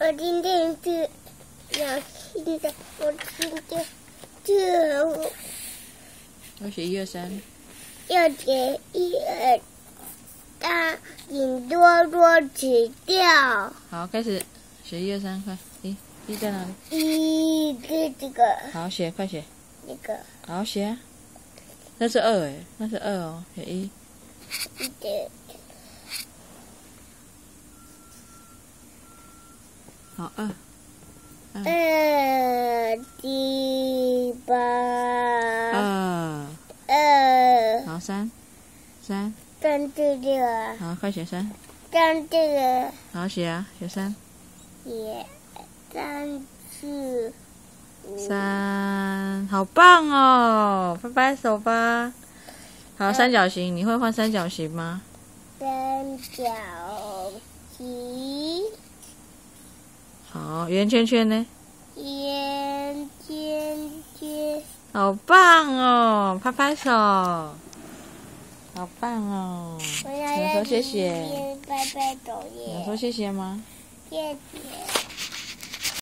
我今天是两新的，我今天这要写1、2、3， 要写1、2、大引多多指调。 好，开始写1、2、3，快，1在哪里？ 这个。 好，写，快写。 那个。 好写啊，那是2哎，那是2哦，写1。好2。 第8。 好3 3这个。 好，快写3。 3这个。 好写啊，写3。 写3次。 3，好棒哦！拍拍手吧。好，三角形，你会画三角形吗？ 三角形。 好，圆圈圈呢？ 圆圈圈。 好棒哦！拍拍手。好棒哦！ 我要说谢谢。 拍拍手耶。 有说谢谢吗？ 谢谢。